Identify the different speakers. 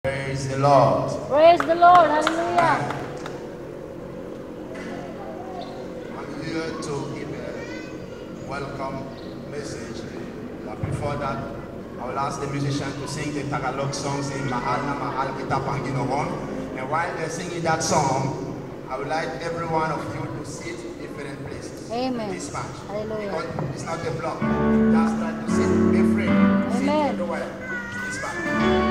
Speaker 1: Praise the Lord.
Speaker 2: Praise the Lord. Hallelujah.
Speaker 1: I'm here to give a welcome message. But before that, I will ask the musician to sing the Tagalog song, saying Mahal na Mahal Kita Panginoon. And while they're singing that song, I would like every one of you to sit different places.
Speaker 2: Amen.
Speaker 1: This match.
Speaker 2: Hallelujah.
Speaker 1: Because it's not a block. Just try to sit, be free.
Speaker 2: Amen.
Speaker 1: Sit everywhere. This match.